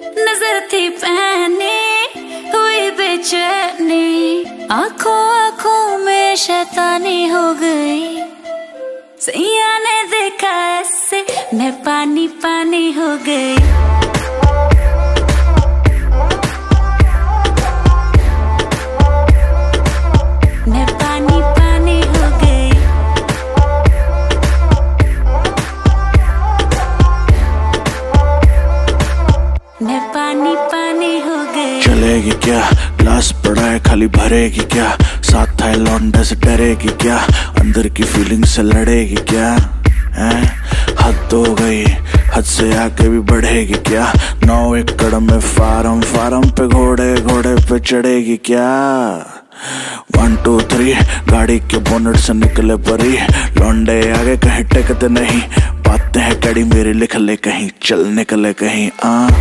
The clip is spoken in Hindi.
नजर थी पहनी हुई बेचैनी, आंखों आंखों में शैतानी हो गई। सैया ने देखा ऐसे मैं पानी पानी हो गई। मैं पानी पानी हो गई। मैं पानी पानी हो गई। चलेगी क्या, ग्लास पड़ा है खाली भरेगी क्या, साथ था लौंडे से डरेगी क्या, अंदर की फीलिंग से लड़ेगी क्या, हैं? हद हो गई, हद से आके भी बढ़ेगी क्या, 9 एकड़ में फार्म, फार्म पे घोड़े, घोड़े पे चढ़ेगी क्या। 1 2 3 गाड़ी के बोनट से निकले परी, लौंडे आगे कहीं टेकते नहीं, बातें हैं कड़ी मेरी लिख ले कहीं, चल निकले कहीं।